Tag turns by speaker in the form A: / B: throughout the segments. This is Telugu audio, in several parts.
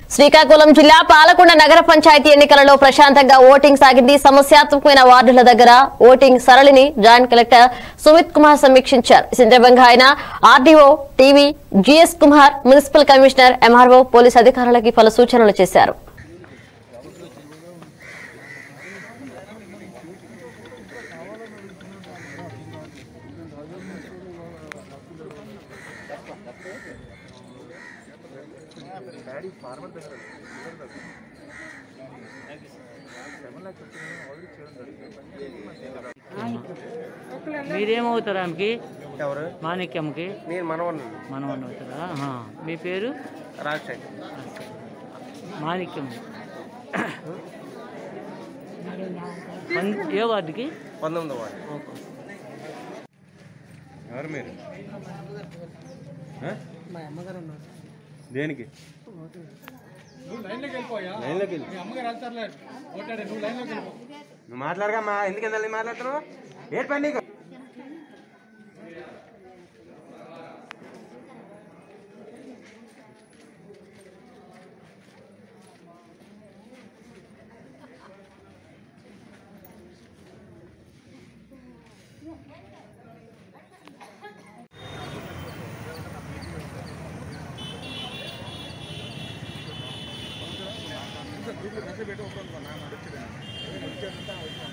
A: శ్రీకాకుళం జిల్లా పాలకొండ నగర పంచాయతీ ఎన్నికలలో ప్రశాంతంగా ఓటింగ్ సాగింది. సమస్యాత్మకమైన వార్డుల దగ్గర ఓటింగ్ సరళిని జాయింట్ కలెక్టర్ సుమిత్ కుమార్ సమీక్షించారు. ఈ సందర్భంగా ఆయన RDO TV GS Kumar, municipal commissioner, MRO, police అధికారులకు పలు సూచనలు చేశారు.
B: మీరేమవుతారు ఆమెకి? మాణిక్యంకి మనవన్న అవుతారా? మీ పేరు? మాణిక్యం. ఏ వార్డుకి?
C: 19వ వార్డు. ఎవరు మీరు? దేనికి? నువ్వు మాట్లాడగా మా ఎందుకు మాట్లాడుతున్నావు? ఏ పని నీకు?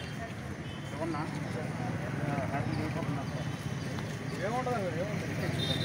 C: ఏముంటుంది